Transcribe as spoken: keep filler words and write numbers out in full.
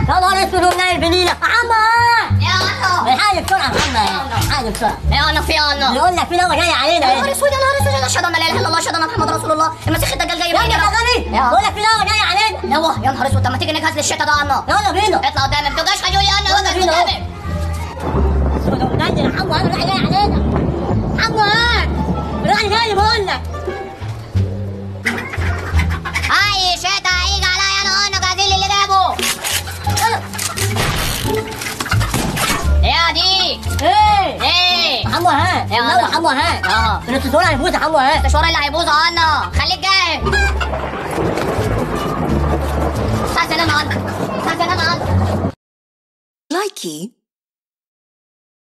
يا نهار اسود ونايل بنيلة محمد يا انا الحاجة بسرعة يا محمد الحاجة بسرعة يا انا في انا بيقول لك في نوبة جاية علينا يا نهار اسود يا نهار اسود اشهد ان لا اله الا الله اشهد ان محمد رسول الله المسيح الدجال جاي يا ابني بينا غني بيقول لك في نوبة جاية علينا يلا يا نهار اسود طب ما تيجي نجهز للشتا ده انا يلا بينا اطلع قدامي ما تبقاش خجول يا انا يلا وقف بينا اهو. قدامي اسود ونايل يا محمد الراجل جاي علينا محمد الراجل جاي بقول لك اي شتا هيجي عليا انا انا جاهزين اللي جابه يا دي ايه ايه حمو ها يا يلا الله. حمو ها اه الاسطوره هيفوز يا حمو ها الشوار اللي هيبوظ يا انا خليك جاهز استنى انا انا استنى انا انا Likey